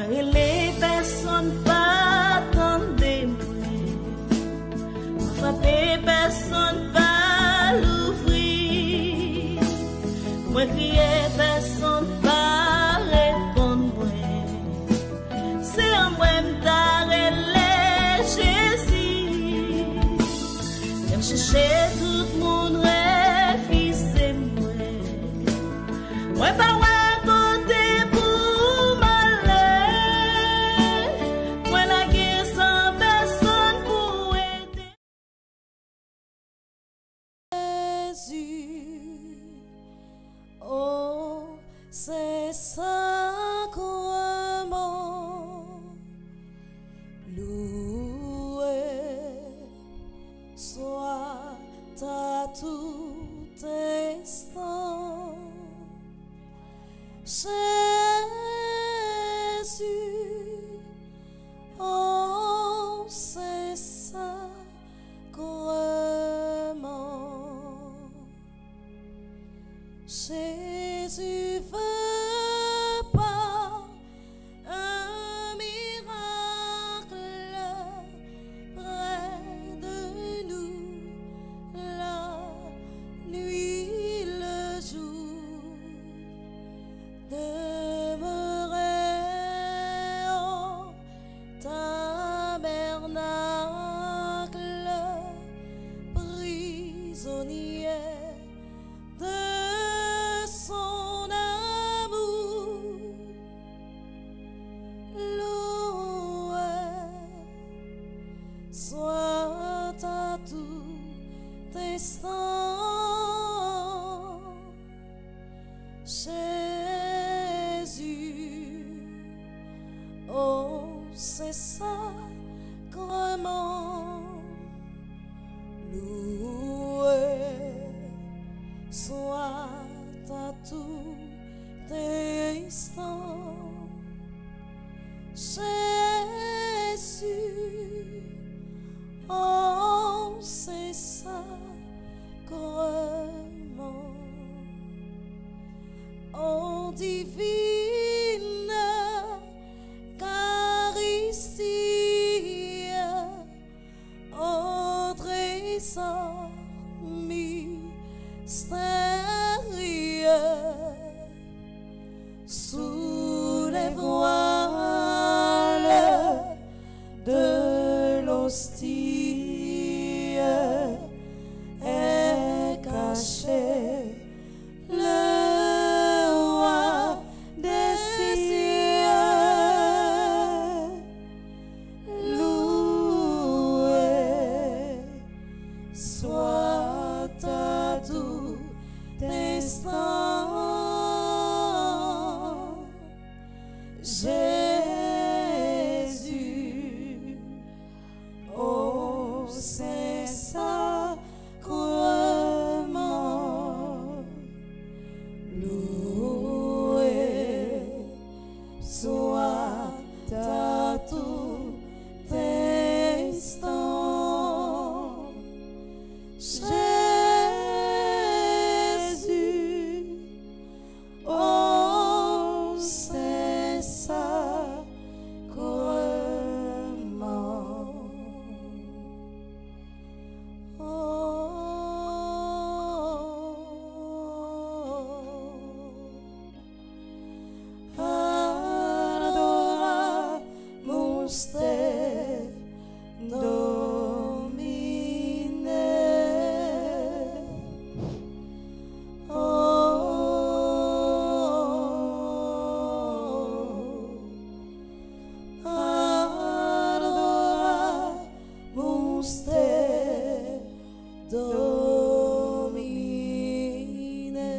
les personnes pas attendez frapper personne pas l'ouvrir moi crier personne pas répondre c'est en moi m'tarrêter Jésus j'aime chercher tout le monde refusé moi pas c'est sacrement loué soit à tout instant Jésus oh c'est sacrement Jésus veut pas un miracle près de nous la nuit le jour demeurer en tabernacle prisonnier de son amour loué soit à tout instant Jésus oh c'est sacrement loué soit à tout instant Jésus oh c'est sacrement oh divine Eucharistie oh trésor mystérieux sous les voiles de l'hostie est caché le roi des cieux loué soit à tout instant Jésus oh c'est sacrement loué soit à tout instant Jésus oh c'est sacrement adoramus te Domine adoramus te Domine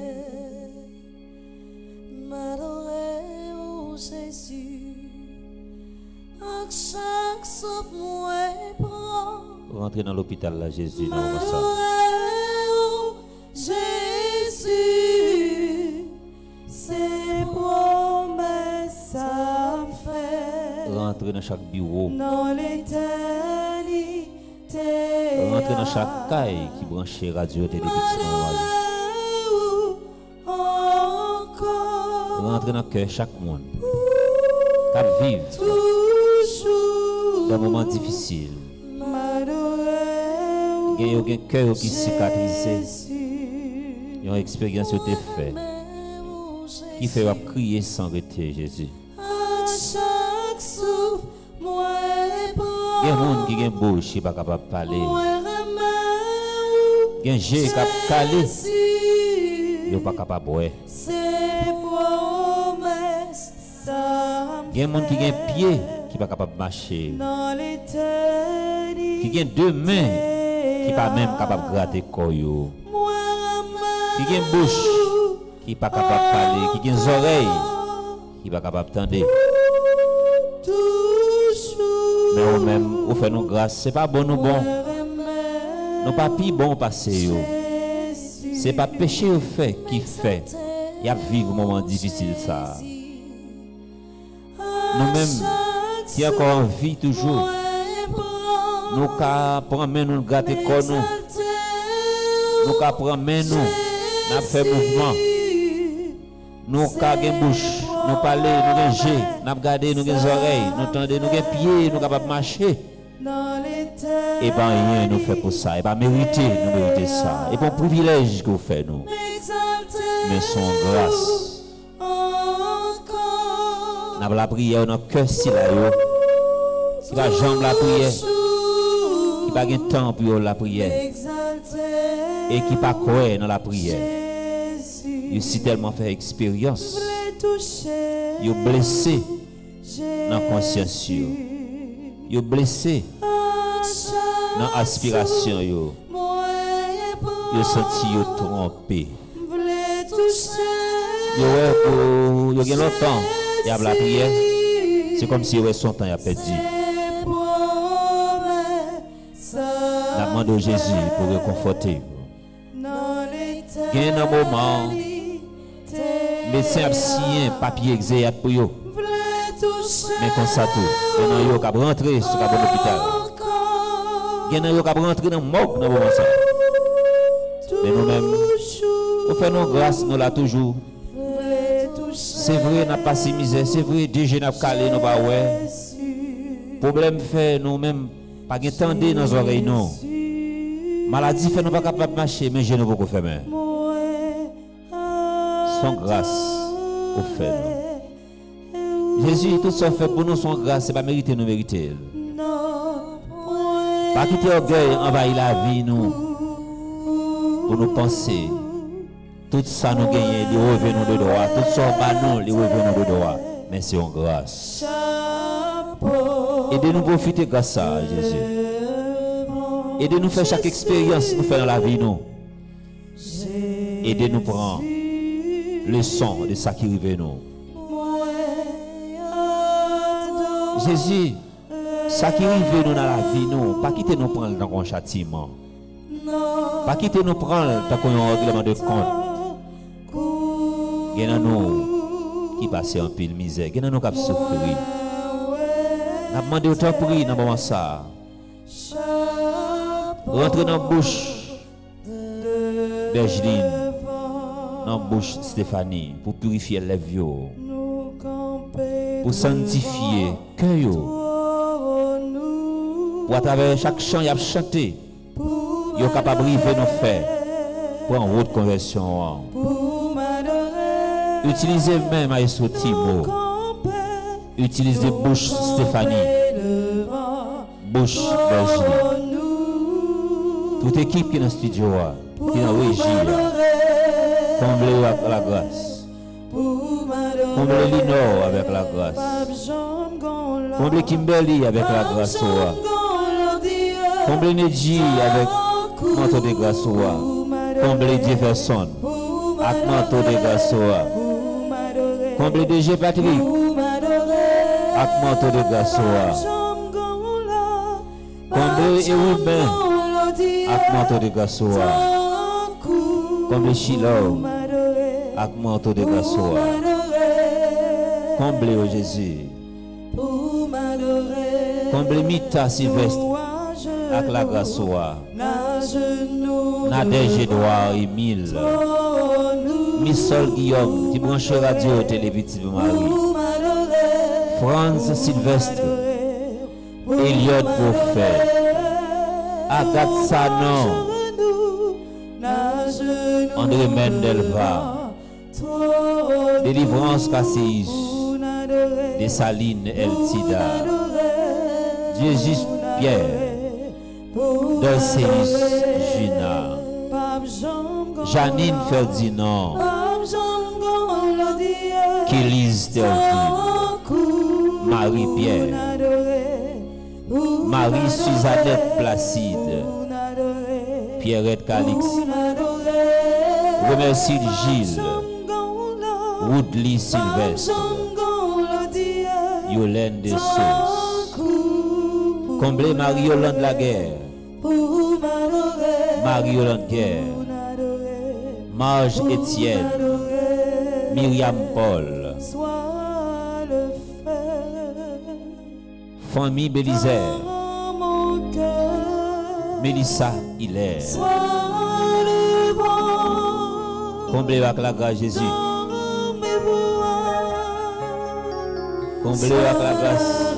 m'adorer oh Jésus à chaque souffle moi prend Rentrez dans l'hôpital là Jésus non ça oh Jésus c'est promesse à faire rentrez dans chaque bureau dans l'éternité rentrez dans chaque caille qui branche radio télé encore rentrez dans le cœur chaque monde Cap vivre dans des moments difficiles. Il y a un cœur qui cicatrisé. Il y a une expérience qui a été faite. Qui fait crier sans arrêter, Jésus. Il y a des gens qui ont une bouche qui ne sont pas capables de parler. Il y a des gens qui sont calés. Ils ne sont pas capables de boire. Il y a des gens qui ont un pied qui ne sont pas capables de marcher. Qui ont deux mains qui ne sont pas même capables de gratter le corps. Qui ont une bouche qui n'est pas capable de parler. Qui ont des oreilles qui ne sont pas capables d'entendre. Mais nous-mêmes, nous faisons grâce. Ce n'est pas bon, nous bon. Nous pas plus bon passer. Ce n'est pas péché au fait qui fait. Il y a vivre un moment difficile ça. Nous-mêmes, qui encore en vie toujours, nous prenons nous gâter corps nous. Nous prenons nous, nous fait mouvement. Nous avons bouche. Nous parlons, nous avons jeu, nous regardons, nous avons oreilles, nous entendons, nous avons pieds, nous sommes capables de marcher. Et bien rien nous fait pour ça. Et bien mériter, nous méritons ça. Et bon privilège que vous faites nous. Mais son grâce. Nous avons la prière dans le cœur si là. Qui va jambe la prière. Qui va gagner temps pour la prière. Et qui pas croire dans la prière. Il si tellement fait expérience. Yo blessé dans conscience yo. Yo blessé dans aspiration yo. Yo senti yo trompé. Yo gen longtemps y a la prière. C'est comme si yo son temps y a perdu. La demande de Jésus pour réconforter. Gen un moment médecin a signé papier exéat pour eux. Mais comme ça tout, il y a qui rentré sur l'hôpital. Il y a qui rentré dans le morgue dans le moment ça. Mais nous-mêmes, nous faisons grâce, nous là toujours. C'est vrai, nous n'avons pas si misère. C'est vrai, déjà nous avons calé, nous pas ouais. Problème fait, nous-mêmes, pas de temps dans nos oreilles, non. Maladie fait, nous pas capable de marcher, mais je ne peux pas faire. Son grâce au fait. Jésus, tout ça fait pour nous, son grâce, c'est pas mériter, nous mériter. Pas quitter orgueil, envahir la vie, nous, pour nous penser. Tout ça nous gagne, les revenons de droit. Tout ça, nous, les revenons de droit. Mais c'est en grâce. Aidez-nous profiter de ça, Jésus. Aidez-nous faire chaque expérience nous faire dans la vie, nous. Aidez-nous prendre leçon de ça qui arrive nous. Jésus, ça qui arrive nous dans la vie nous, pas quitter nous prendre dans un châtiment. Pas quitter nous prendre dans un règlement de compte. Il y a nous qui passent en pile misère, il y a nous qui souffrir. Nous avons demandé autant prix dans le moment ça. Rentrez dans la bouche d'Ergeline. Dans la bouche Stéphanie pour purifier les vieux, pour sanctifier le cœur, pour à travers chaque chant y a chanté, y a capable de nous faire pour en route conversion. Utilisez même Maestro Thibaut, utilisez bouche Stéphanie, bouche d'Ergeline, toute équipe qui est dans le studio, qui est dans la régie. Comblez la grâce. Comblez Lino avec la grâce. Comblez Kimberly avec la grâce. Comblez Nedji avec manteau de grâce. Comblez Jefferson avec manteau de grâce. Comblez DG Patrick avec manteau de grâce. Comblez Ewoubin avec manteau de grâce. Comblez Shiloh avec manteau de grâce. Comblez au Jésus. Comblez Mita Sylvestre avec la grâce. Nadège Edouard Emile. Missol Guillaume qui branche radio télévision Marie. Franz Sylvestre, Eliot Prophète, Agathe Sanon, André Mendelva, Délivrance Casséus, Dessalines Eltida, Jésus Pierre, Dorceus Gina, Janine Ferdinand, Kélise Théophile, Marie-Pierre, Marie-Suzannette Placide, Pierrette Calix, Remercie Gilles, Woodley Sylvestre, Yolande de Sauce, Comblé Marie-Yolande Laguerre, Marie-Yolande Guerre, Marge Étienne, Myriam Paul, Famille Bélisaire, Mélissa Hilaire, comblé avec la grâce Jésus, comblé avec la grâce,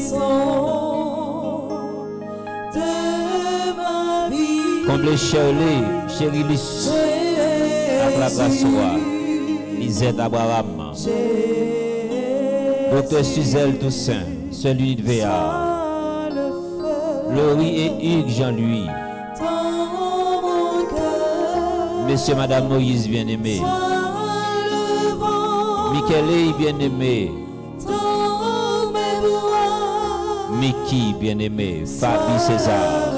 comblé Shirley, Chérilis, avec la grâce roi, Lisette Abraham, Docteur Suzelle Toussaint, celui de VA, Laurie et Hugues Jean-Louis, Monsieur Madame Moïse bien-aimé, Michele bien-aimé, Mickey bien-aimé, Fabi César,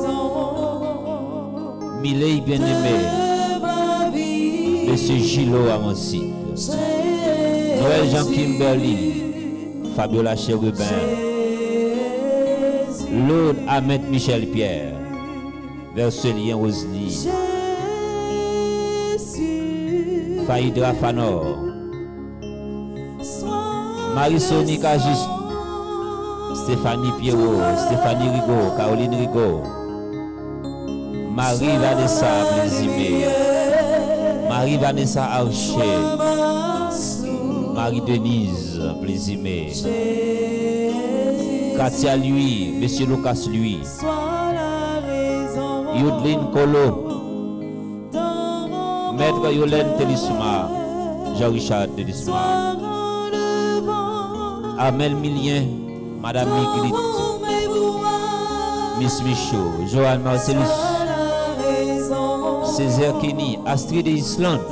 Miley bien-aimé, Monsieur Gilo Amancide, Noël Jean Kimberly, Fabiola Chérubin, Lord Ahmed Michel Pierre, Verselien Rosny, Faïdra Fanor, Marie-Sonie Cajus, Stéphanie Pierrot, Stéphanie Rigaud, Caroline Rigaud, Marie Vanessa Blésime, Marie Vanessa Archer, Marie-Denise Blésime, Katia Lui, Monsieur Lucas Lui, Youdline Kolo, Maître Yolène Télisma, Jean-Richard Télisma, Amel Milien, Madame Migrit, Miss Michaud, Joanne Marcellus, Césaire Kenny, Astrid de Islande,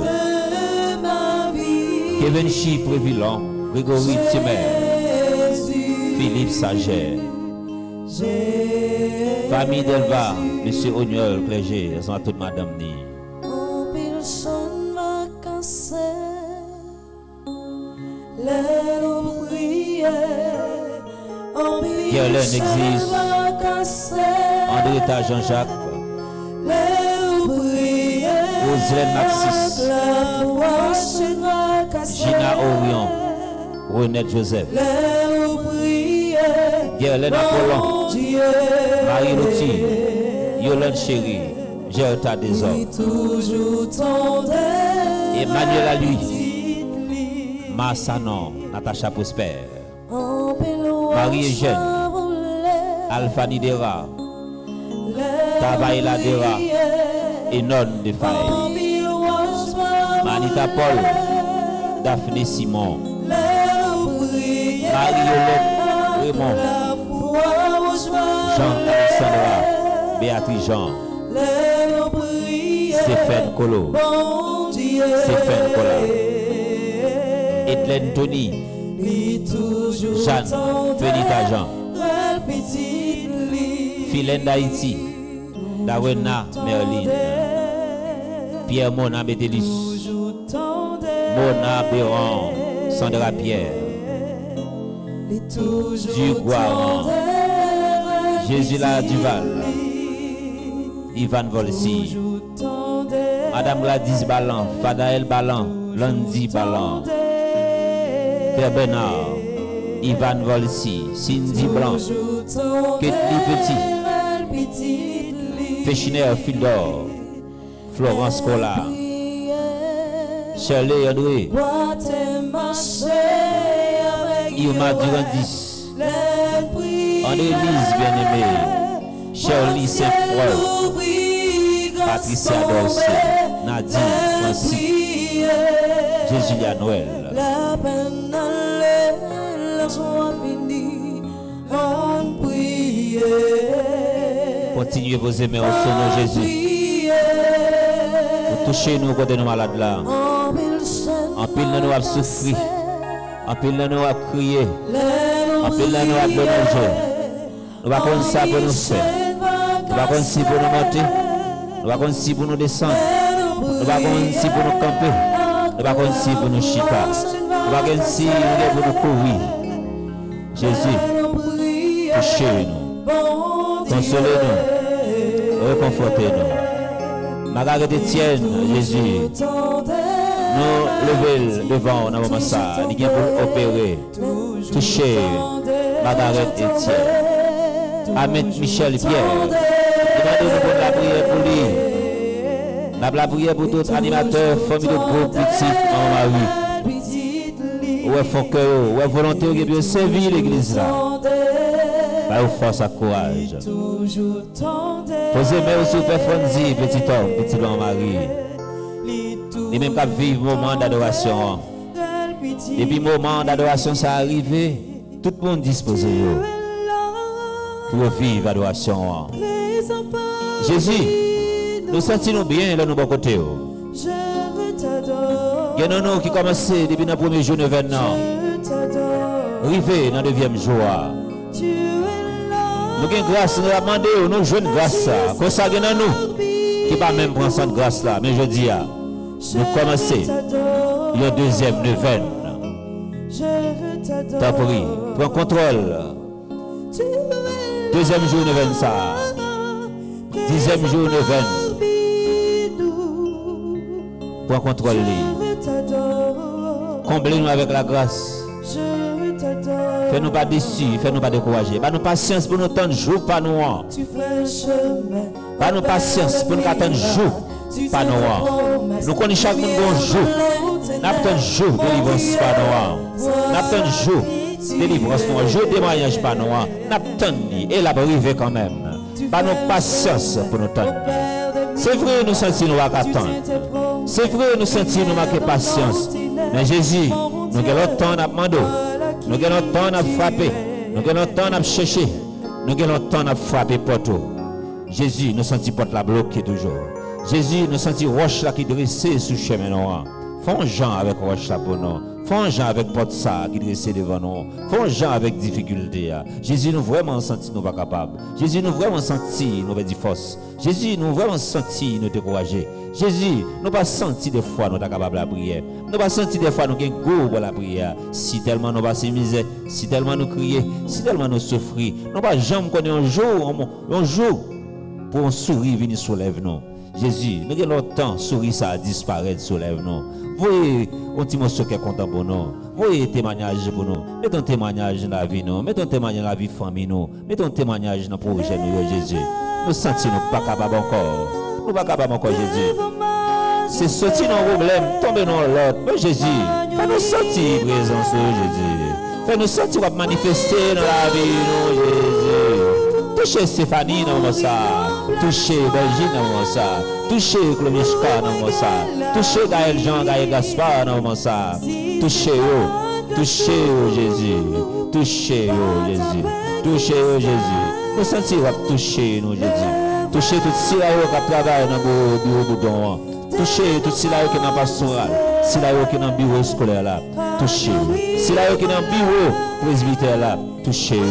Kevin Chi Prévilon, Grégory Timmer, Philippe Sager, Famille Delva, Monsieur Ognol Clergé, elles sont à toute Madame Ni. Pierre existe, André Jean-Jacques, Roselène Maxis, Gina Orion, Renette Joseph, Guerlaine Apollon, Marie Loti, Yolande Chéri, Gerta Desor, Emmanuel Alui, Massanon, Natacha Prosper, Marie Eugène, Alpha Nidera, Tabaïla Dera, Enon de Faye, Manita Paul, Daphné Simon, Marie-Yolette Raymond, Jean-Alexandra, Béatrice Jean, Stéphane Colo, Stéphane Cola, Edlène Tony, Jeanne Benita Jean, Philène d'Haïti, Dawena Merlin, Pierre Mona Métélis, Mona Béran, Sandra Pierre, Duguaran, Jésus-La Duval, Ivan Volsi, Madame Gladys Ballan, Fadaël Ballan, Lundi Ballan, Père Bernard, Ivan Volsi, Cindy Blanc, Ketli Petit, Féchiner Fildor, Florence Cola, Shirley André, Irma Durandis, André-Lise bien-aimée, Shirley Saint-Paul, Patricia Dorsey, Nadine Francis, Jésus Noël. La peine allait, la joie finie, on priait. Continuez vos aimer au nom de Jésus. Pour toucher nous côté nos malades là. En pile nous avons souffert. En pile nous avons crié. En pile nous avons donné. Nous va comme ça pour nous faire. Nous va comme si pour nous monter. Nous va comme si pour nous descendre. Nous va comme si pour nous camper. Nous va comme si pour nous chita. Nous va comme si pour nous courir. Jésus, touchez-nous. Consolez-nous. Réconfortez-nous. Margaret Etienne, Jésus. Nous levons devant nous moment ça. Nous pour opérer. Toucher Margaret Etienne. Ahmed Michel Pierre. Demandez-nous pour la prière pour lui. La prière pour tous animateurs, famille de groupe, petit, en Marie. Où est font cœur, où est volonté, où est bien servir l'église là. Bah, où force à courage. Posez main sur Père Fonzi, petit homme, petit homme Marie. Et même qu'à vivre moment d'adoration. Depuis le moment d'adoration, ça arrive, tout le monde disposé pour vivre l'adoration. Jésus, nous sentons bien là, nous bon côté. Il y a nous qui commencent depuis le premier jour de l'événement. Arrivé dans le deuxième jour. Nous avons grâce, nous avons demandé, nous jouons grâce. Comme ça, il y a nous qui ne pas même prendre cette grâce là. Mais je dis, nous commençons le deuxième neuvaine. T'as pris, prends contrôle. Deuxième jour neuvaine ça. 10e jour neuvaine. Prends contrôle. Comblez-nous avec la grâce. Fais-nous pas déçus, fais-nous pas décourager. Pas nous patience pour nous attendre jour, pas nous. Pas nous patience pour nous attendre jour, pas nous. Nous connaissons chaque monde bon jour. Nous attendons jour de délivrance, pas nous. Nous attendons jour de délivrance, jour de témoignage, pas nous. Nous attendons et la arriver quand même. Pas nous patience pour nous attendre. C'est vrai, nous sentons nous attendre. C'est vrai, nous sentons nous manquer patience. Mais Jésus, nous avons le temps à demander. Nous avons le temps à frapper. Nous avons le temps à chercher. Nous avons le temps à frapper porte. Jésus, nous sentons porte la bloquée toujours. Jésus, nous sentons roche là qui dressée sous le chemin noir. Font gens avec roche là pour nous. Font gens avec porte ça qui dressée devant nous. Font gens avec difficulté. Jésus, nous vraiment senti nous pas capables. Jésus, nous vraiment senti nous avons force. Jésus, nous vraiment senti nous décourager. Jésus, nous pas senti des fois nous sommes capables de la prière. Nous pas senti des fois nous avons goût pour la prière. Si tellement nous passons misère, si tellement nous crions, si tellement nous souffrons, nous pas jamais connaître un jour pour un sourire venir soulève nous. Jésus, nous avons longtemps sourire ça disparaître soulève nous. Voyez un petit morceau qui est content pour nous. Voyez témoignage pour nous. Mettez un témoignage dans la vie nous. Mettez un témoignage dans la vie famille nous. Mettez un témoignage dans le projet nous Jésus. Nous sentons nous pas capables encore. Nous pas capables encore Jésus. C'est sortir dans le problème, tomber dans l'autre. Mais Jésus, fais-nous sentir présence Jésus. Fais-nous sentir qu'on manifester dans la vie nous Jésus. Touchez Stéphanie dans ça. Touchez Belgique dans ça. Touchez Clomishka dans ça. Touchez Gaël Jean, Gaël Gaspard dans ça. Touchez-vous. Touchez-vous Jésus. Touchez-vous Jésus. Touchez-vous Jésus. Nous sentons qu'on toucher nous Jésus. Touchez tout ce qui travaille dans le bureau de don. Touchez tout ce qui est dans le pastoral. Si là qui est dans le bureau scolaire là. Touchez. Si là qui est dans le bureau presbytère là. Touchez.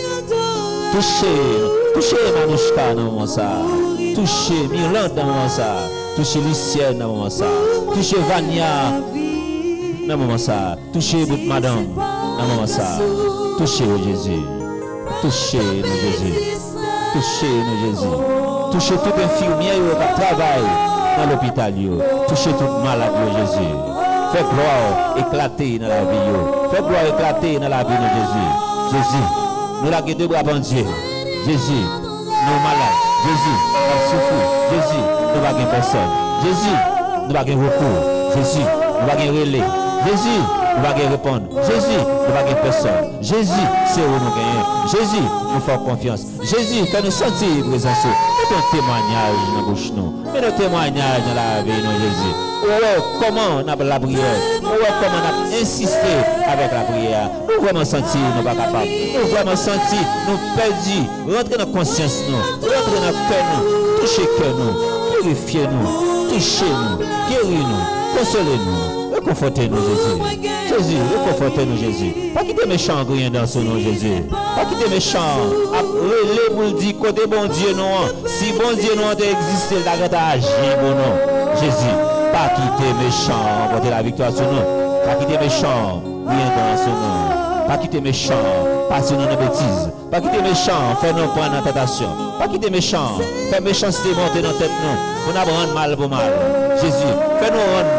Touchez Manouchka dans ça. Touchez Mirlande dans ça. Touchez Lucienne dans ça. Touchez Vania dans ça. Touchez votre madame dans ça. Touchez Jésus. Touchez nous Jésus. Touchez nous Jésus. Touchez toute infirmière qui travaille dans l'hôpital. Touchez toute malade Jésus. Fais gloire éclater dans la vie. Fais gloire éclater dans la vie de Jésus. Jésus, nous la guidons bras bon Dieu. Jésus, nous malades. Jésus, nous souffrons. Jésus, nous n'avons pas personne. Jésus, nous n'avons pas recours. Jésus, nous n'avons pas relais. Jésus, nous va répondre. Jésus, nous va personne. Jésus, c'est où nous gagnons. Jésus, nous faisons confiance. Jésus, fais nous sentir présence. Mets ton témoignage dans la bouche nous. Mets nos témoignages dans la vie, non Jésus. Ouais, comment on a la prière. Ouais, comment on a insisté avec la prière. Nous vraiment sentir, nous pas capables. Nous vraiment sentir, nous perdus. Rentrer dans la conscience nous. Rentrer dans le cœur nous. Toucher le cœur nous. Purifier nous. Toucher nous. Guérir nous. Consolez nous. Réconfortez-nous, Jésus. Jésus, réconfortez-nous, Jésus. Pas quitter méchant rien dans ce nom, Jésus. Pas quitter méchant. Relais pour le dire, côté bon Dieu, non. Si bon Dieu non existé, il a agi, bon nom. Jésus, pas quitter méchant, porter la victoire sur nous. Pas quitter méchant, rien dans ce nom. Pas quitter méchant, passer dans nos bêtises. Pas quitter méchant, faire nos points dans la tentation. Pas quitter méchant, faire méchanceté monter dans la tête nous. Pour nous rendre mal pour mal. Jésus, fais-nous rendre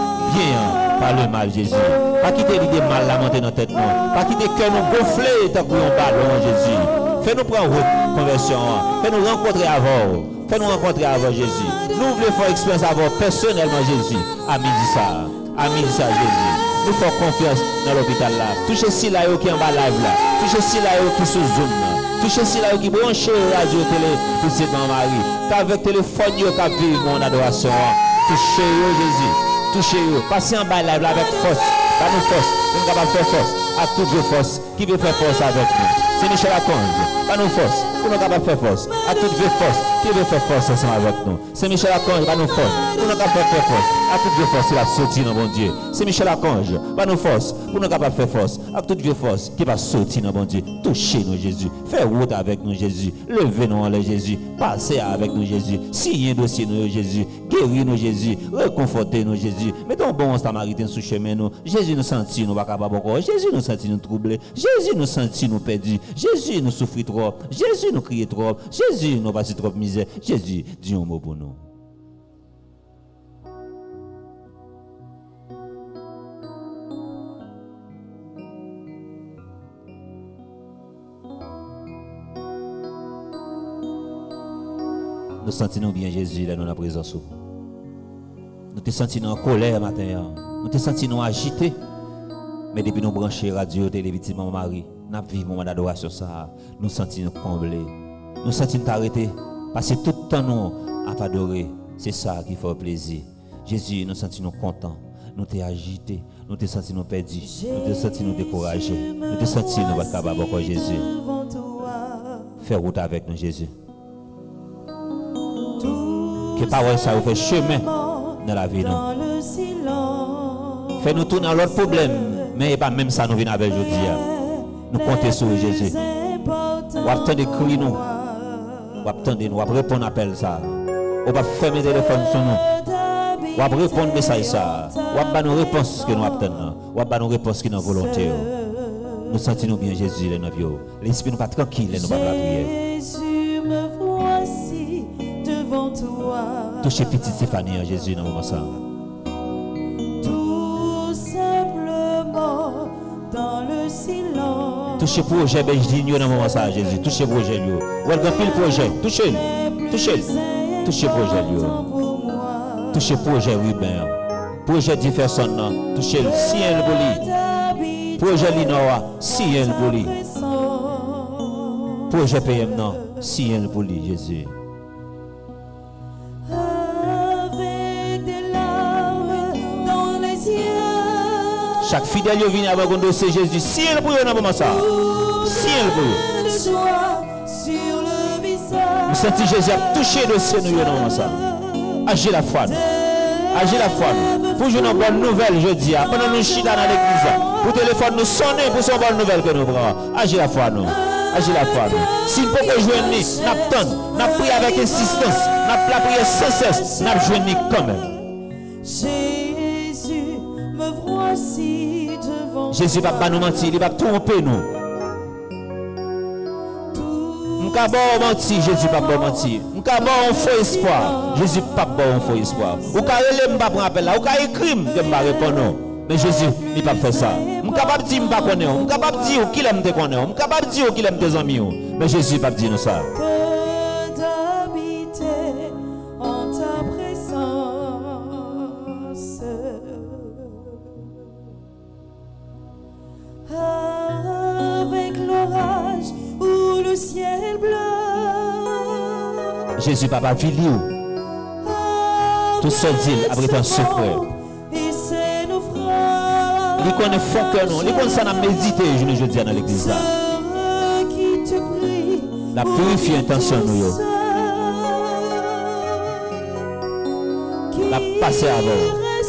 bien par le mal, Jésus. Pas quitter l'idée mal la monter dans la tête nous. Pas quitter que nous gonfler tant qu'on ballon, Jésus. Fais-nous prendre conversion. Fais-nous rencontrer avant. Fais-nous rencontrer avant, Jésus. Nous voulons faire expérience avant personnellement, Jésus. Amis dit ça. Amis dit ça, Jésus. Nous faisons confiance dans l'hôpital là. Touchez si là qui est en bas live là. Touchez si là qui est sous Zoom là. Touchez si là qui branche radio télé pour c'est dans Marie. Qu'avec téléphone yo qu'a vivre mon adoration. Touchez yo Jésus. Touchez yo. Passez en bas live là avec force. Pas nous force. Nous capable faire force à toutes vos forces qui veut faire force avec nous. C'est Michel Laconge. Pas nous force. Pour nous capable faire force à toutes vos forces qui veut faire force ensemble avec nous. C'est Michel Laconge. Pas nous force. Pour nous capable faire force à toutes vos forces qui va sortir dans bon Dieu. C'est Michel Laconge. Pas nous force. Pour nous capable faire force à toutes vos forces qui va sortir dans bon Dieu. Touchez-nous Jésus. Faites route avec nous Jésus. Levez-nous en l'air Jésus. Passez avec nous Jésus. Signez dossier nous Jésus. Guéris-nous Jésus. Réconfortez-nous Jésus. Mettons bon Samaritain sous chemin nous. Jésus nous sentit nous pas capable encore. Jésus nous sentit nous troublés. Jésus nous sentit nous perdus. Jésus nous souffrit trop. Jésus nous criait trop. Jésus nous passé trop misère. Jésus, dis un mot pour nous. Nous sentons bien Jésus là dans la présence. Nous te sentons en colère matin. Nous te sentons agités. Mais depuis nous brancher radio, télévision, maman Marie, nous vivons un moment d'adoration ça. Nous sentons comblés. Nous sentons t'arrêter. Passer tout le temps nous à adorer. C'est ça qui fait plaisir. Jésus, nous sentons contents. Nous t'es agités. Nous te sentons perdus. Nous te sentons découragés. Nous te sentons nous pas capables encore Jésus. Fais route avec nous Jésus. Que parole ça vous fait chemin dans la vie. Fais-nous tourner dans l'autre problème. Mais pas même ça nous venons avec aujourd'hui. Nous comptons sur Jésus. On va attendre crier nous. On va attendre nous. On va répondre à l'appel ça. On va fermer le téléphone sur nous. On va répondre à message ça. On va faire nos réponses que nous attendons. On va faire nos réponses qui sont volonté. Nous sentons bien Jésus dans notre vie. L'esprit nous pas tranquille nous pas la prière. Jésus, me voici devant toi. Touchez petite Stéphanie en Jésus dans le moment ça. Tout simplement dans le silence. Touchez projet Benjigno dans le moment ça Jésus. Touchez projet lui. Welcome pile projet. Touchez. Touchez. Touchez projet lui. Touchez projet Ruben. Projet Jefferson. Touchez Ciel Boli. Projet Linoa. Ciel Boli. Projet PM non. Ciel Boli Jésus. Chaque fidèle vient avec un dossier Jésus. Ciel pour eux dans le moment ça. Ciel pour eux. Nous sentons Jésus a touché le dossier nous dans le moment ça. Agis la foi. Agis la foi. Pour jouer une bonne nouvelle jeudi. Pendant nous chita dans l'église. Pour téléphone nous sonner pour son bonne nouvelle que nous prenons. Agis la foi nous. Agis la foi nous. Si nous pouvons jouer nous, nous n'a prié avec insistance. Nous avons prié sans cesse. Nous avons joué quand même. Jésus, me voici devant Jésus ne va pas nous mentir, il va tromper nous. Nous ne pouvons pas mentir, Jésus ne va pas mentir. Nous ne pouvons pas un faux espoir, Jésus ne va pas un faux espoir. Ou quand il ne va pas appel là, ou quand il écrit, il ne va pas répondre. Mais Jésus ne va pas faire ça. Je suis capable de dire que je ne connais pas. Je suis capable de dire qu'il aime te connaître. Je suis capable de dire qu'il aime tes amis. Mais Jésus ne va pas dire ça. que d'habiter en ta présence. Jésus papa vili ou. Tout seul dit après un secret. Il connaît fond cœur nous. Il connaît ça n'a médité je dis dans l'église là. La purifier intention nous. La passer avant.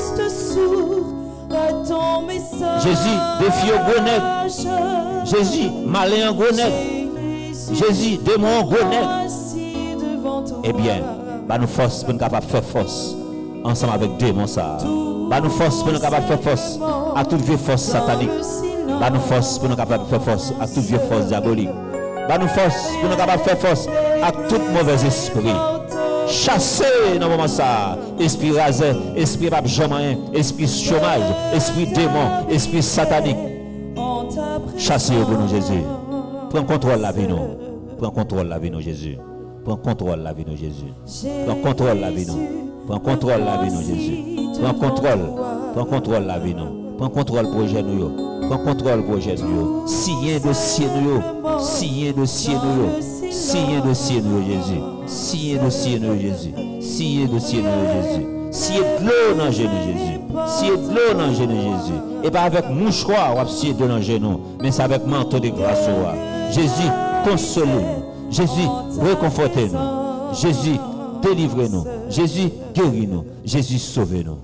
Jésus défie au gros nègre. Jésus malin en gros nègre. Jésus démon en gros nègre. Eh bien, bah nous force pour nous capable faire force ensemble avec démon ça. Bah nous force pour nous capable faire force à toute vieille force satanique. Bah nous force pour nous capable faire force à toute vieille force diabolique. Bah nous force pour nous capable faire force à tout mauvais esprit. Chasser dans le moment ça, esprit rasé, esprit pape jamais, esprit chômage, esprit démon, esprit satanique. Chasser pour nous Jésus. Prends contrôle la vie nous. Prends contrôle la vie nous Jésus. Prends contrôle la vie nous Jésus. Prends contrôle la vie nous. Prends contrôle la vie nous Jésus. Prends contrôle la vie nous. Prends contrôle projet nous. Prends contrôle projet nous. Signer dossier nous. Signer dossier nous. Signer dossier nous Jésus. Signer dossier nous Jésus. Signer dossier nous Jésus. Signer de l'eau dans genou Jésus. Signer de l'eau dans genou Jésus. Et pas avec mouchoir ou signer de l'eau dans genou, mais c'est avec manteau de grâce. Jésus, consolez-nous. Jésus, réconfortez-nous. Jésus, délivrez-nous. Jésus, guéris-nous. Jésus, sauvez-nous.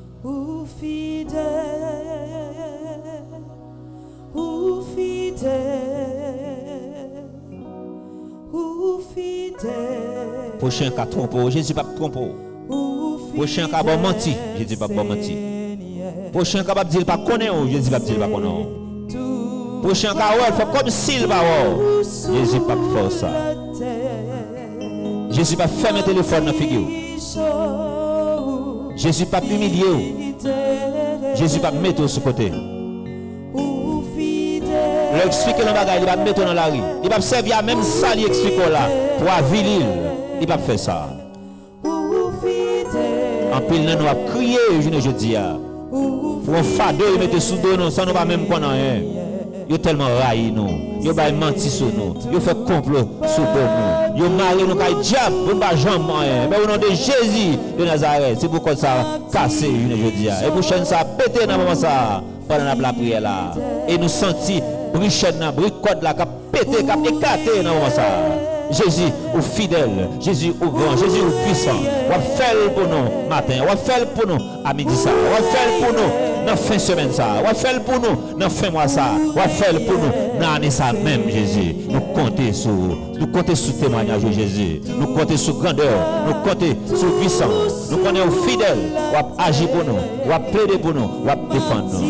Prochain cas trompe, Jésus pas trompe. Prochain cas va mentir, Jésus pas mentir. Prochain cas va dire pas connaît, Jésus pas dire pas connaît. Prochain cas ouais, fait comme s'il va Jésus pas faire ça. Jésus pas fermer téléphone dans figure. Jésus pas humilier. Jésus pas mettre sur côté. Il explique le bagage, il va mettre dans la rue. Il va servir même ça, il explique là. Pour avilir, il va faire ça. En pile, nous avons crié, je dis. Pour un fardeau, il met sous dos, ça nous va même pas rien. Il tellement raillé nous. Il va mentir sur nous. Il fait complot sur nous. Il marie nous comme diable. Il ne va jamais rien. Mais au nom de Jésus de Nazareth, c'est pourquoi ça a cassé, je dis. Et pour chaîne ça a pété dans le moment ça. Pendant la prière là. Et nous sentis brichette dans bricode là, qui a pété, qui a éclaté dans le moment ça. Jésus au fidèle, Jésus au grand, Jésus au puissant. On va faire pour nous matin, on va faire pour nous à midi ça, on va faire pour nous dans fin semaine ça, on va faire pour nous dans fin mois ça, on va faire pour nous dans l'année ça même Jésus. Nous comptons sur témoignage de Jésus, nous comptons sur grandeur, nous comptons sur puissance, nous connaissons fidèle, on va agir pour nous, on va plaider pour nous, on va défendre nous.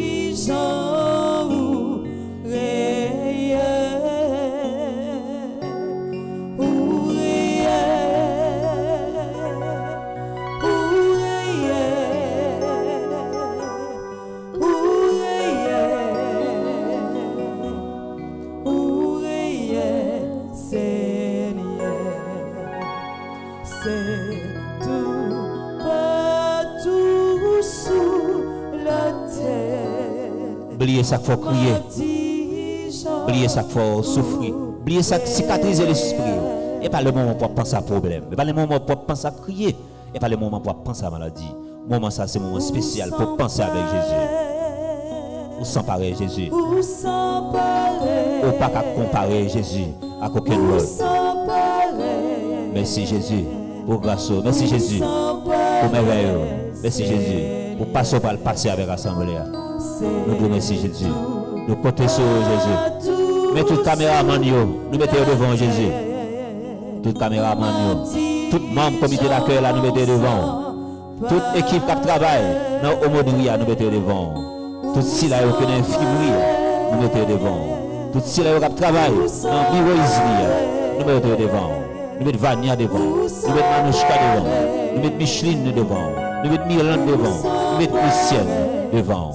Oubliez ça qu'il faut crier. Oubliez ça qu'il faut souffrir. Oubliez ça qu'il faut cicatriser l'esprit. Et pas le moment pour penser à problème. Et pas le moment pour penser à crier. Et pas le moment pour penser à maladie. Le moment ça c'est un moment spécial pour penser avec Jésus. Ou s'emparer Jésus. Ou pas qu'à comparer Jésus à aucun autre. Merci Jésus pour grâce. Merci Jésus pour merveilleux. Merci Jésus pour passer par le passé avec l'assemblée. Nous vous remercions Jésus. Nous comptons sur Jésus. Mais tout caméraman, nous mettons devant Jésus. Tout caméraman, tout membre comité d'accueil, nous mettons devant. Toute équipe qui travaille dans l'homodrie, nous mettons devant. Tout ceux qui ont une infirmerie, nous mettons devant. Tout ceux qui travaillent dans le bureau nous mettons devant. Nous mettons Vania devant. Nous mettons Manouchka devant. Nous mettons Micheline devant. Nous mettons Mirland devant. Nous mettons Christiane devant.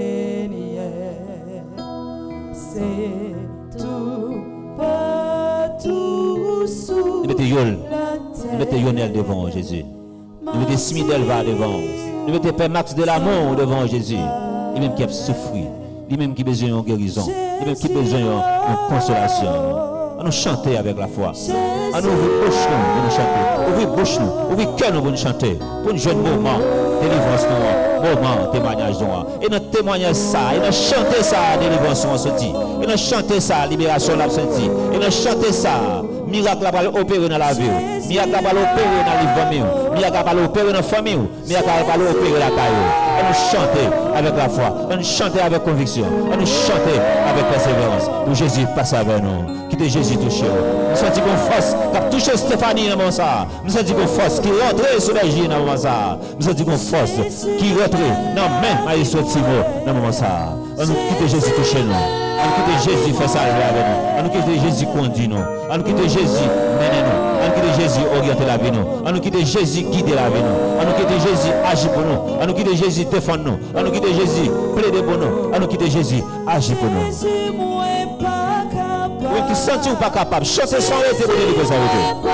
Nous mettons Yol. Nous mettons Yonel devant Jésus. Nous mettons Smidel va devant. Nous mettons Père Max de l'amour devant Jésus. Lui-même qui a souffert. Lui-même qui a besoin de guérison. Lui-même qui a besoin de consolation. On nous chanter avec la foi. On nous ouvrir bouche nous pour nous chanter. Ouvrir bouche nous, ouvrir cœur nous pour nous chanter. Pour un jeune moment, délivrance nous, moment, témoignage nous. Et notre témoignage ça, et nous chanter ça, délivrance nous sorti. Et nous chanter ça, libération nous senti. Et nous chanter ça, miracle va opérer dans la vie. Miracle va opérer dans la famille. Miracle va opérer dans la famille. Miracle va opérer dans la caille. Et nous chanter avec la foi. Et nous chanter avec conviction. Et nous chanter avec persévérance. Pour Jésus passe avec nous. Quitte Jésus touché. Nous sentons qu'on force qui a touché Stéphanie dans le moment ça. Nous sentons qu'on force qui rentre sur la vie dans le moment ça. Nous sentons qu'on force qui rentre dans la main Maïs Timo dans le moment ça. On nous quitte Jésus touché nous. On nous quitte Jésus fait ça avec nous. On nous quitte Jésus conduit nous. On nous quitte Jésus mener nous. On nous quitte Jésus orienter la vie nous. On nous quitte Jésus guider la vie nous. On nous quitte Jésus agir pour nous. On nous quitte Jésus défendre nous. On nous quitte Jésus plaider pour nous. On nous quitte Jésus agir pour nous. Oui, qui senti ou pas capable. Chantez sans arrêter pour délivrer ça.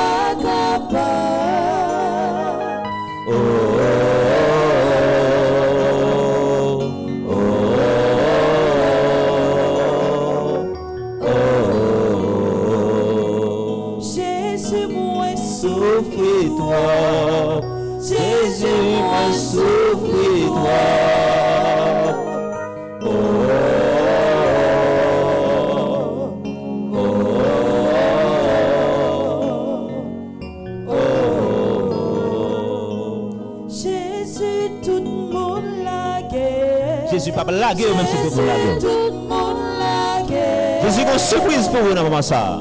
Jésus, moi, Souffre-toi, Jésus, moi, souffre-toi. Jésus, tout le monde lagué. Jésus, pas laguer même si tout le monde laguer. Tout le monde lagué. Jésus, une surprise pour vous dans le moment ça.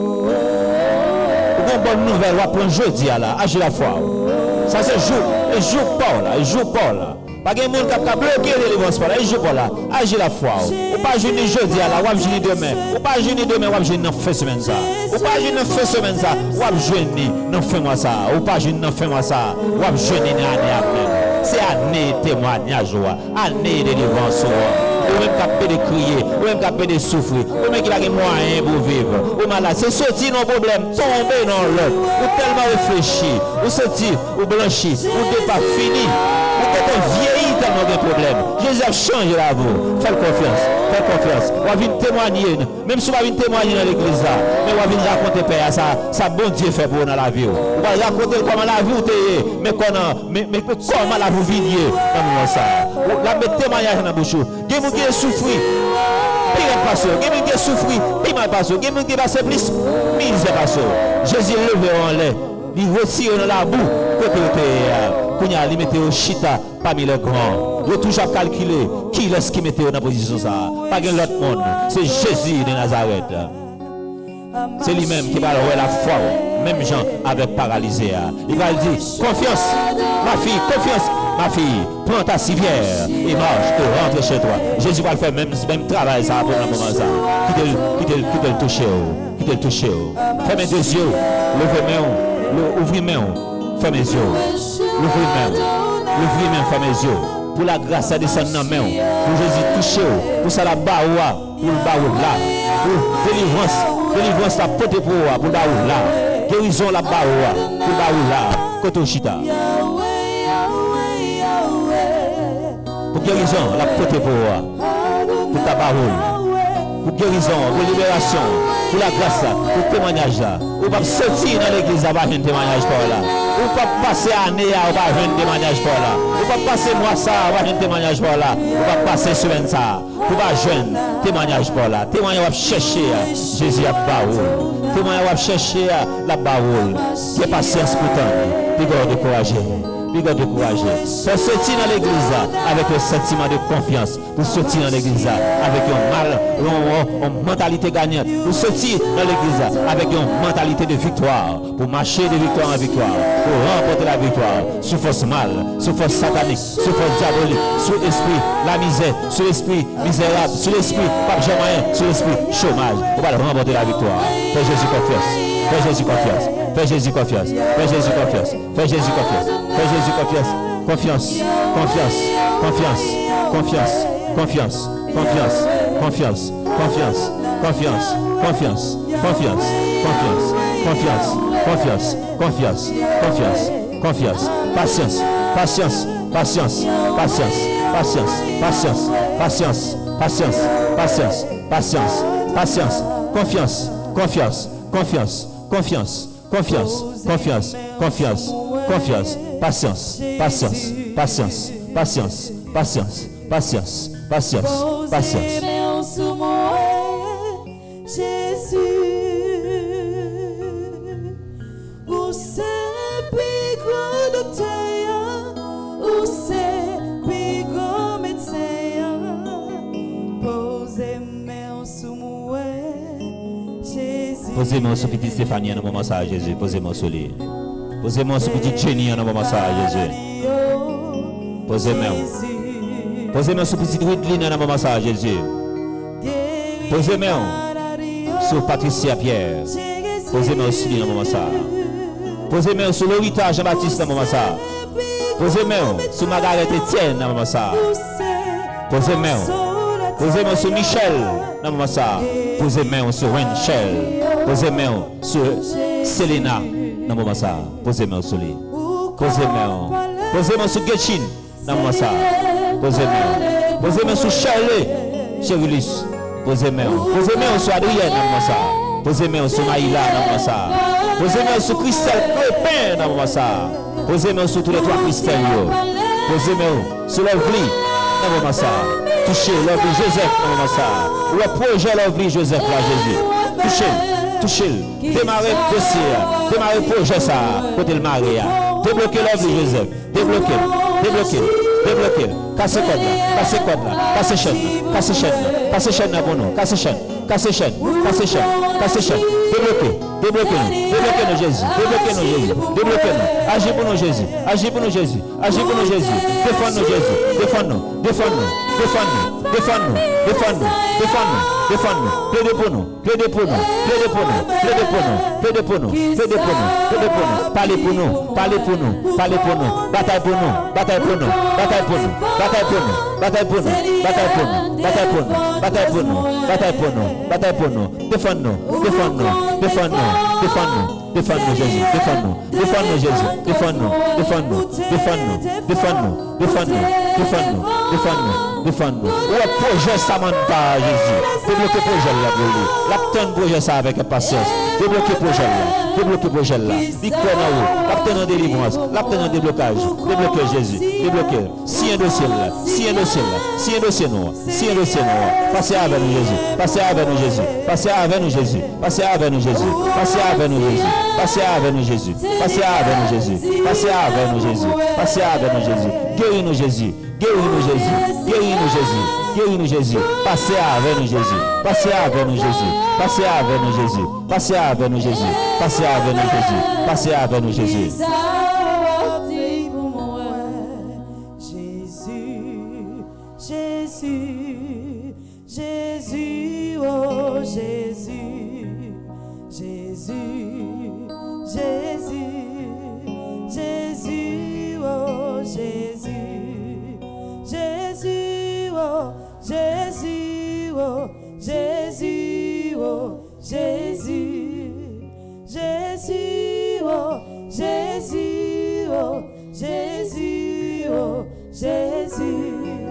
Une bonne nouvelle, on va prendre jeudi à la, agir la foi. Ça c'est jour Paul, jour Paul. Pas de monde qui a bloqué les délivrance Paul, jour Paul là, agir la foi. Ou pas jeudi jeudi à la, ou pas jeudi demain. Ou pas jeudi demain, ou pas jeudi dans fin semaine ça. Ou pas jeudi dans fin semaine ça, ou pas jeudi dans fin mois ça. Ou pas jeudi dans fin mois ça, ou pas jeudi dans année après. C'est année témoignage, année de délivrance. Ou même capable de crier, ou même capable de souffrir, ou même qui a des moyens pour vivre. Ou malade, c'est sortir dans le problème, tomber dans l'autre, ou tellement réfléchir, ou sortir, ou blanchir, ou n'est pas fini, ou peut-être vieilli tellement de problèmes. Jésus a changé la vie. Faites confiance. On va venir témoigner, même si on va venir témoigner dans l'église là, mais on va venir raconter Père, ça bon Dieu fait pour nous dans la vie. On va raconter comment la vie est, mais comment la vie vient dans le moment ça. La mettre témoignage dans la bouche. Qui a souffert, pire passé. Qui a souffert, pire mal passé. Qui a passé plus, misère passé. Jésus levé en l'air, il retire dans la boue, côté il mettait au chita parmi les grands. Il a toujours calculé qui est-ce qui mettait dans la position ça. Pas de l'autre monde. C'est Jésus de Nazareth. C'est lui-même qui va avoir la foi. Même Jean avec paralysé. Il va dire, confiance, ma fille, confiance. Ma fille, prends ta civière et marche, rentre chez toi. Jésus va le faire même travail ça pour le moment ça. Qui te le toucher. Fermez les yeux, levez les mains, ouvrez les mains, fermez les yeux. L'ouvrez les mains, fermez les yeux. Pour la grâce à descendre dans les mains. Pour Jésus toucher, pour ça la baoua, pour le baoua là. Pour délivrance la portée pour le baoua là. Guérison la baoua, pour le baoua là. Koto chita. Pour guérison, la portée pour ta parole. Pour guérison, pour libération, pour la grâce, pour témoignage. Ou pas sortir dans l'église, à un témoignage pour là. Ou pas passer année, à un témoignage pour là. Ou pas passer mois ça, à un témoignage pour là. Ou pas passer semaine ça, pour pas jeune témoignage pour là. Témoignage va chercher Jésus à parole. Témoignage va chercher la parole. Qui patience pour tant. Puis décourager. Pour sortir dans l'église avec un sentiment de confiance. Pour sortir dans l'église avec une mentalité gagnante. Pour sortir dans l'église avec une mentalité de victoire. Pour marcher de victoire en victoire. Pour remporter la victoire. Sous force mal, sous force satanique, sous force diabolique, sous l'esprit, la misère, sous l'esprit misérable, sous l'esprit pas moyen, sous l'esprit chômage. On va remporter la victoire. Fais Jésus confiance. Fais Jésus confiance. Fais Jésus confiance. Fais Jésus confiance. Fais Jésus confiance. Fais Jésus confiance. Confiance. Confiance. Confiance. Confiance. Confiance. Confiance. Confiance. Confiance. Confiance. Confiance. Confiance. Confiance. Confiance. Confiance. Confiance. Patience. Patience. Patience. Patience. Patience. Patience. Patience. Patience. Patience. Patience. Patience. Confiance. Confiance. confiance, confiance, confiance, confiance, confiance, confiance, patience, patience, patience, patience, patience, patience, patience, patience. Jésus, où c'est plus grand docteur, où c'est plus grand médecin, posez main sous moi, Jésus. Posez main sur petit Stéphanie dans le moment ça, Jésus. Posez main sur lui. Posez main sur petit Jenny dans le moment ça, Jésus. Posez main. Posez main sur petit Ridley dans le moment ça, Jésus. Posez main sur Patricia Pierre. Posez main sur lui dans le moment ça. Posez main sur Lorita Jean-Baptiste dans le moment ça. Posez main sur Margaret Etienne dans le moment ça. Posez main. Posez main sur Michel dans le moment ça. Posez main sur Wenchel. Posez main sur Selena dans le moment ça. Posez main sur lui. Posez main. Posez main sur Getchin dans le moment ça. Posez main. Posez main sur Shirley. Cherilus. Posez main. Posez main sur Adrienne dans le moment ça. Posez main sur Maïla dans le moment ça. Posez main sur Christelle Crépin dans le moment ça. Posez main sur tous les trois Christelle. Posez main sur Lovely dans le moment ça. Touchez Lovely Joseph dans le moment ça. Le projet Lovely Joseph là, Jésus. Touchez, touchez. Démarrez le dossier. Démarrez le projet ça. Côté le mari. Débloquez Lovely Joseph. Débloquez. Débloquez. Débloquez. Cassez code là. Cassez code là. Cassez chaîne. Cassez chaîne. Cassez chaîne là pour nous. Cassez chaîne. Cassez chaîne. Cassez chaîne. Cassez chaîne. Débloquez. Débloquez-nous. Débloquez-nous Jésus. Débloquez-nous Jésus. Débloquez-nous. Agis pour nous Jésus. Agis pour nous Jésus. Agis pour nous Jésus. Défends-nous Jésus. Défends-nous. Défends-nous. Défends-nous. Défends-nous. Défends-nous. Défends-nous. Défends-nous. Plaidez pour nous. Plaidez pour nous. Plaidez pour nous. Plaidez pour nous. Plaidez pour nous. Plaidez pour nous. Plaidez pour nous. Parlez pour nous. Parlez pour nous. Parlez pour nous. Bataille pour nous. Bataille pour nous. Bataille pour nous. Bataille pour nous. Bataille pour nous. Bataille pour nous. Bataille pour nous. Bataille pour nous. Bataille pour nous. Bataille pour nous. Défends-nous. Défends-nous. Défends-nous. Défends-nous. Défends-nous Jésus. Défends-nous. Défends-nous Jésus. Défends-nous. Défends-nous. Défends-nous. Défends-nous. Défends-nous. Défends-nous. Défends-nous. Défends-nous. Le projet ça manque pas Jésus. Débloquez le projet là pour lui. L'aptène projet ça avec patience. Débloquez le projet là. Débloquez le projet là. Victoire en haut. L'aptène en délivrance. L'aptène en déblocage. Débloquez Jésus. Débloquez. Si un dossier là. Si un dossier là. Si un dossier noir. Si un dossier noir. Passez avec nous Jésus. Passez avec nous Jésus. Passez avec nous Jésus. Passez avec nous Jésus. Passez avec nous Jésus. Passez avec nous Jésus. Passez avec nous Jésus. Passez avec nous Jésus. Passez avec nous Jésus. Guéris-nous Jésus. Guéris-nous Jésus. Guéris-nous Jésus. Guéris-nous Jésus. Passez avec nous Jésus. Passez avec nous Jésus. Passez avec nous Jésus. Passez avec nous Jésus. Passez avec nous Jésus. Passez avec nous Jésus. Jésus, Jésus, oh Jésus, Jésus, Jésus, Jésus, oh Jésus, Jésus, oh Jésus, oh Jésus, oh Jésus, Jésus, oh Jésus, oh Jésus, oh Jésus.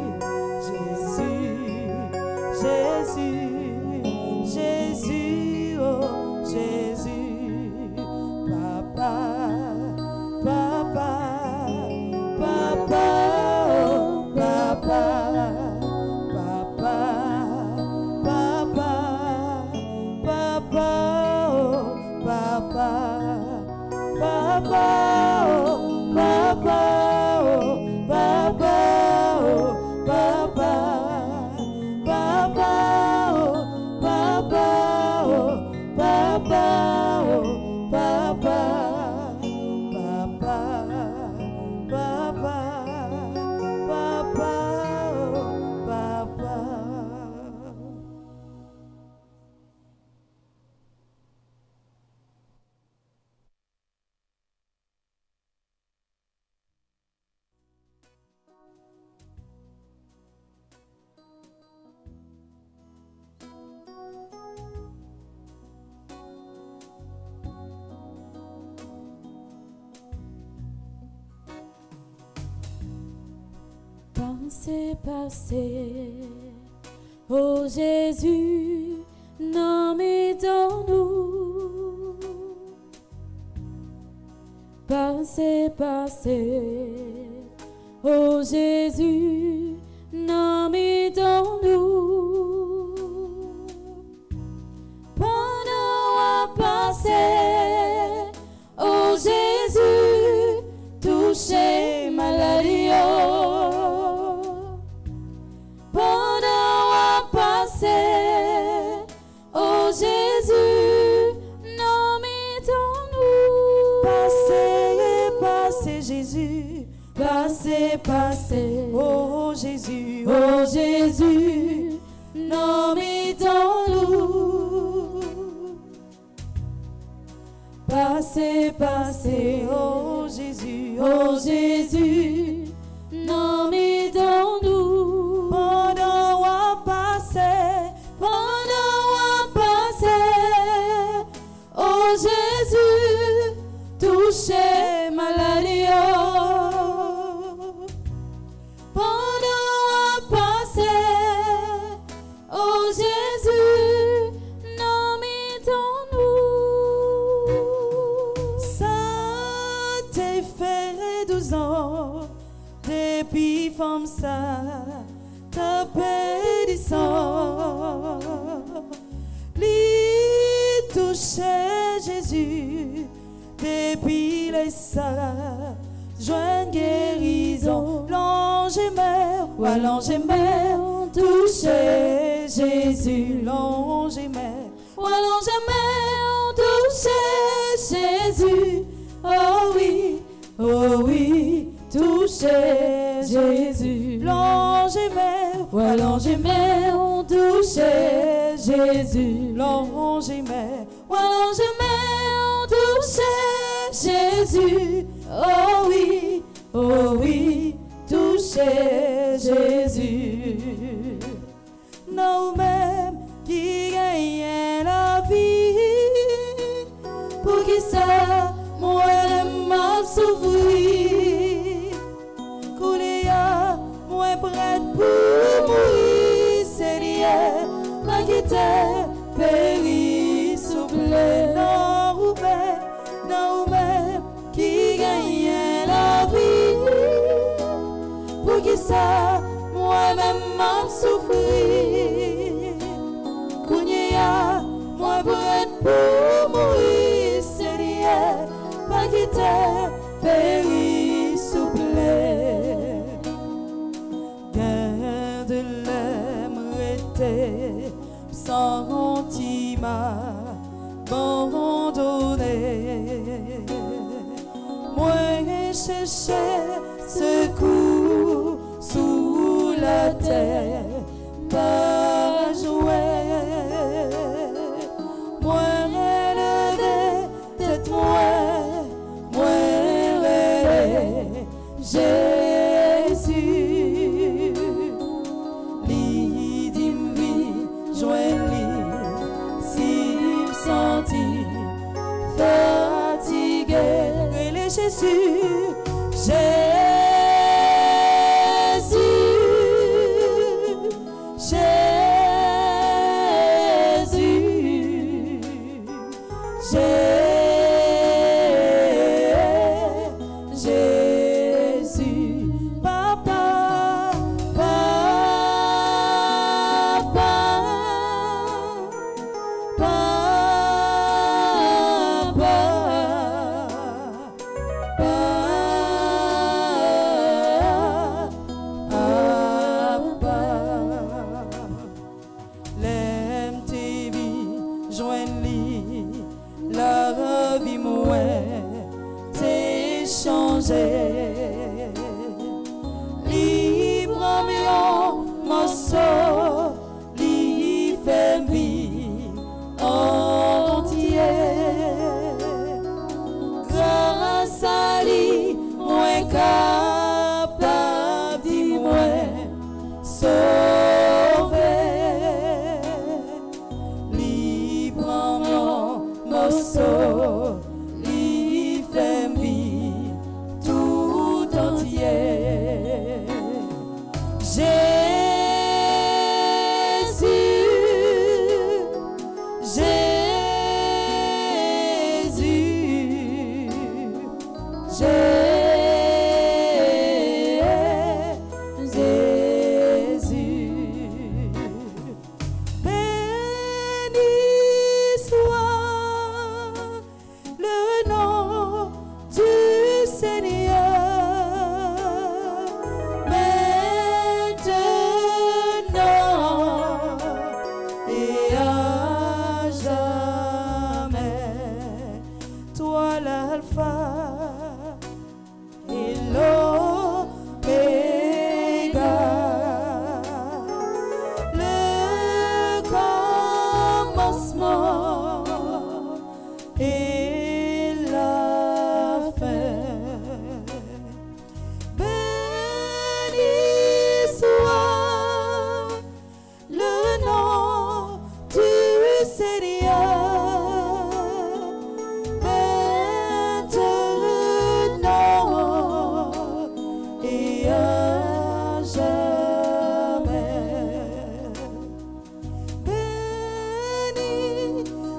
Jésus, Jésus, oh Jésus, Papa, Papa, Papa, oh Papa, Papa, Papa, Papa, oh Papa, Papa, oh Papa, oh Papa, oh Papa. Pensez passé, oh Jésus, nommé dans nous, passé, passé. Oh Jésus, nommé dans nous. Pendant à passer, oh Jésus, touché maladie. Pendant à passer, oh Jésus, nommé dans nous. Passez, passez Jésus, Passez, passez, oh Jésus, oh Jésus, nommé dans nous. Passez, passez, oh Jésus, oh Jésus, nommé dans nous. pendant à passer, Pendant à passer, oh Jésus, touché maladie. Pendant à passer, oh Jésus, nommé dans nous. ça t'est fait 12 ans, depuis femme ça, t'as péri sang. Lui touché Jésus, depuis les ça, joint guérison, l'ange est mère, ouais, l'ange est mère, touché Jésus, l'ange est mère, ouais, l'ange est mère, touché Jésus, oh oui, touché Jésus, l'ange est mère, Ouais, l'ange et mère ont touché Jésus. l'ange est mère, Ouais, l'ange et mère ont touché Jésus. Oh oui, touché Jésus. nous-mêmes qui gagnons la vie, pour qui ça, moi, m'a souffrir, couler à moi prête pour mourir, Seigneur, ma quitter, péri, souple, nous-mêmes qui gagnons la vie, pour qui ça, moi-même m'a souffrir, Kounia, moi prête pour mourir, Seigneur, pas quitter, péri, souple. Garde l'aimerait sentiment abandonné. Moi cherchais secours sous la terre, pas jouer. Moi relevé, tête moi relevé, Jésus. Li dit m'vi, joint-li, si me senti fatigué, relais Jésus, Jésus, Jésus.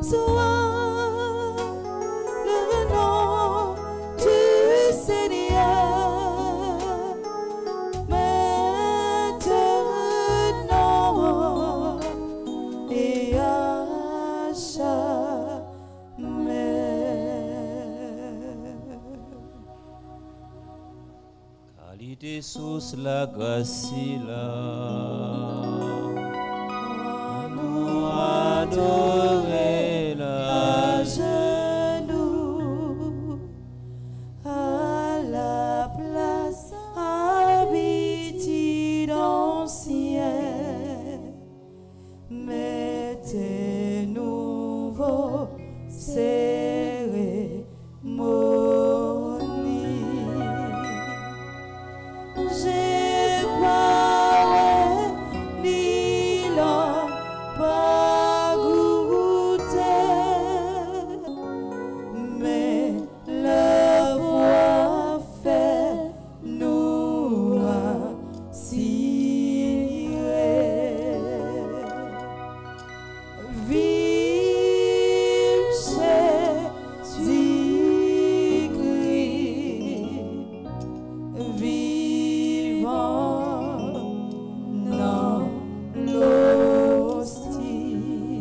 soit le nom du Seigneur, maintenant et à jamais. Qualité sous la grâce là, nous adorer À la genoux, à la place habitude ancienne, mettez nouveau cérémonie. J'ai pas ni l'homme pas goûté, mais la voix fait nous assurer. Vive Jésus-Christ, vivant dans l'hostie.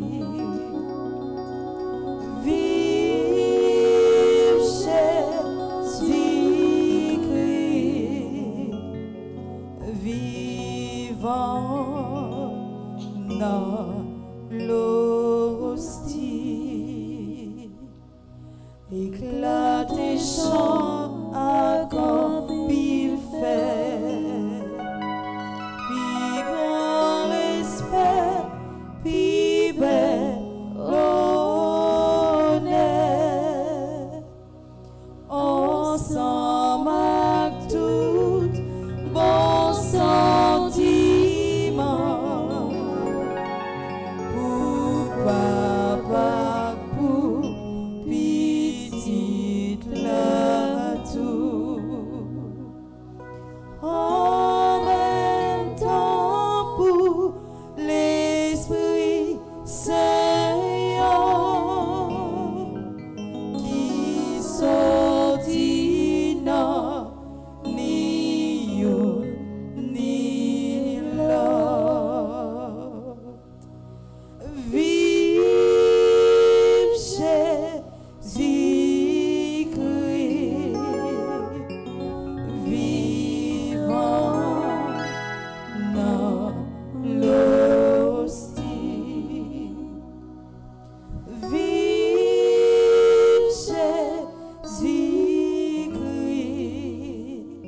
Vive Jésus-Christ, vivant dans l'hostie. Éclatez chant à quand il fait, puis grand respect, puis bel honneur, ensemble avec tout bon sentiment, pour papa, pour petite la tout. En même temps pour l'Esprit Saint qui sortit non ni une ni l'autre. Vive Jésus-Christ, vivant dans l'hostie. Vive Jésus-Christ,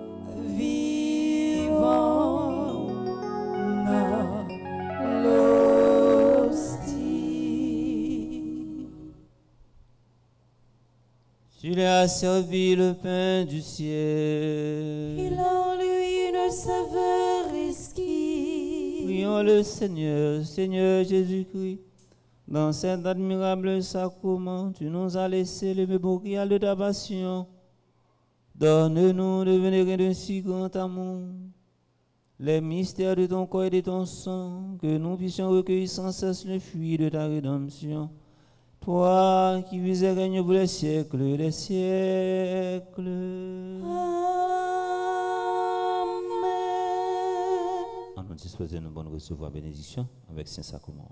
vivant dans l'hostie. Tu lui as servi le pain du ciel. Il a en lui une saveur exquise. Prions le Seigneur, Seigneur Jésus-Christ. Dans cet admirable sacrement, tu nous as laissé le mémorial de ta passion. Donne-nous de vénérer d'un si grand amour les mystères de ton corps et de ton sang, que nous puissions recueillir sans cesse le fruit de ta rédemption. Toi qui vis et règnes pour les siècles des siècles. Amen. On nous dispose de nous bonne recevoir bénédiction avec Saint-Sacrement.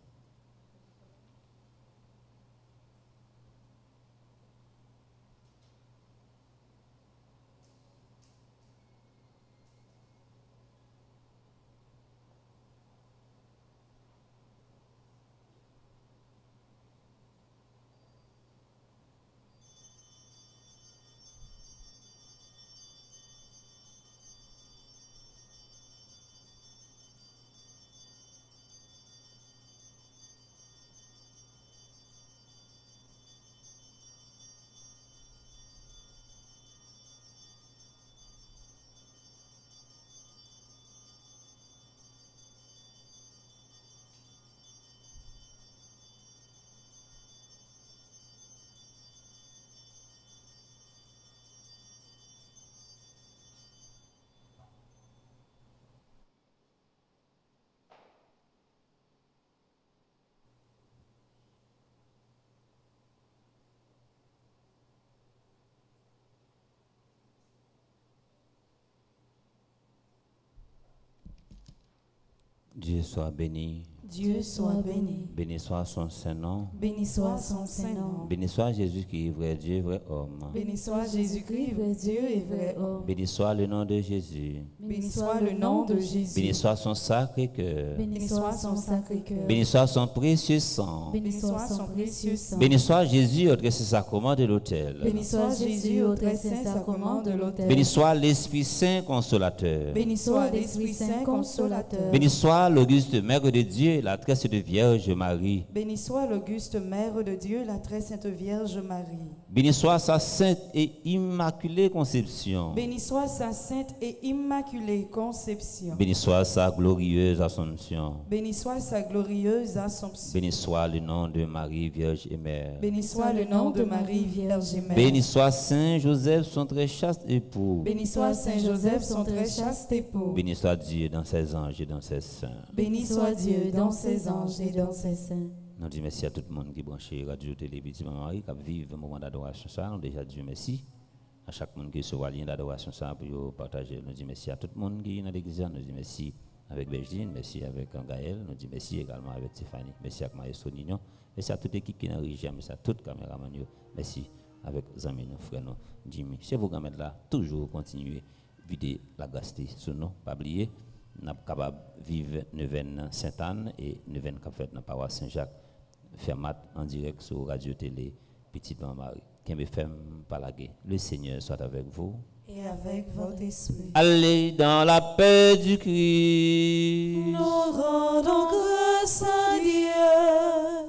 Dieu soit béni. Dieu soit béni. Béni soit son Saint-Nom. Béni soit son Saint-Nom. Béni soit Jésus-Christ, vrai Dieu, vrai homme. Béni soit Jésus-Christ, vrai Dieu et vrai homme. Béni soit le nom de Jésus. Béni soit le nom de Jésus. Béni soit son sacré cœur. Béni soit son sacré cœur. Béni soit son précieux sang. Béni soit son précieux sang. Béni soit Jésus au très saint sacrement de l'autel. Béni soit Jésus au très saint sacrement de l'autel. Béni soit l'Esprit Saint consolateur. Béni soit l'Esprit Saint consolateur. Béni soit l'auguste Mère de Dieu, la très sainte Vierge Marie. Béni soit l'auguste Mère de Dieu, la très sainte Vierge Marie. Béni soit sa sainte et immaculée conception. Béni soit sa sainte et immaculée conception. Béni soit sa glorieuse Assomption. Béni soit sa glorieuse Assomption. Béni soit le nom de Marie, Vierge et Mère. Béni soit le nom de Marie, Vierge et Mère. Béni soit Saint Joseph, son très chaste époux. Béni soit Saint Joseph, son très chaste époux. Béni soit Dieu dans ses anges et dans ses saints. Béni soit Dieu dans ses anges et dans ses saints. Nous disons merci à tout le monde qui branche Radio Télé Petit Marie, qui vive un moment d'adoration. Nous déjà Dieu merci à chaque monde qui se voit lien d'adoration pour partager. Nous disons merci à tout le monde qui est dans l'église. Nous disons merci avec Bergine, merci avec Gaël. Nous disons merci également avec Stéphanie. Merci avec Maestro Nignon. Merci à toute l'équipe qui est dans la région. Merci à toute caméraman. Merci avec Zami, nos frères, Jimmy. Chez vous, là, toujours continuer à vider la grâce sur nous. Pas oublier, nous sommes capables de vivre Neuvaine Sainte-Anne et Neuvaine Café dans la paroisse Saint-Jacques. Fermat en direct sur Radio Télé Petite Marie. Le Seigneur soit avec vous. Et avec votre esprit. Allez dans la paix du Christ. Nous rendons grâce à Dieu.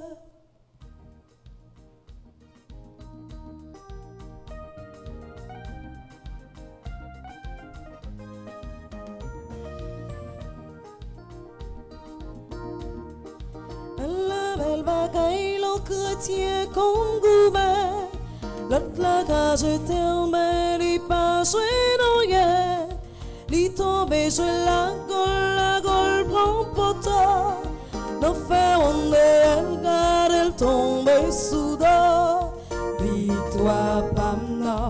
belle bagaille, l'on chrétien comme gourmet. L'autre la cage terme, li pas joué non yé. Li tombe sur la gueule prend poteau. N'en fait on elle garde, elle tombe sous dos. Victoire pamna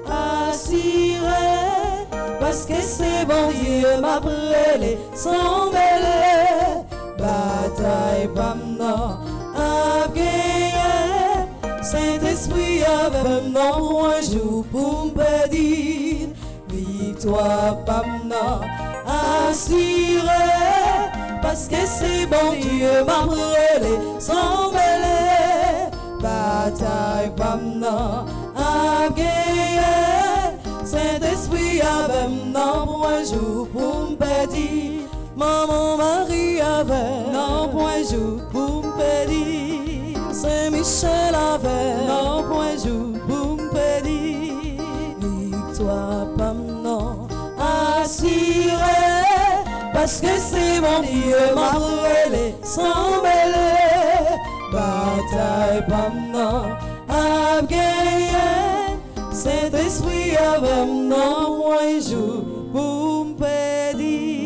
assurée, parce que c'est bon Dieu m'a brûlé sans mêler. Bataille pamna a gagné, Saint-Esprit avec nous un jour pour me dire. Victoire pamna assurée, parce que c'est bon Dieu m'a brûlé sans mêler. Bataille pamna a gagné, Saint-Esprit avec nous un jour pour me dire. Maman Marie avait non point jour pour me dire. Saint-Michel avait non point jour pour me dire. Victoire pamna assurée, parce que c'est mon Dieu m'a brûlé sans mêler. Bataille pamna a gagné, Saint-Esprit avec nous un jour pour me dire.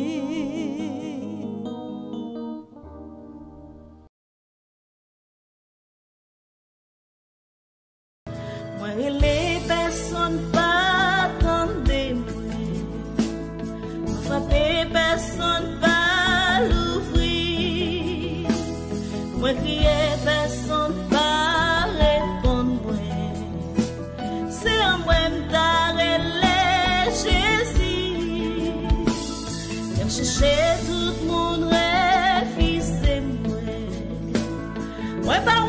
Les personnes pas attendez moi, frapper personne pas l'ouvrir, moi crier personne pas répondre moi, c'est en moi m'tarrêter Jésus, viens chercher tout le monde refusez moi pas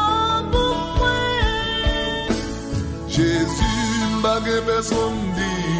Personne dit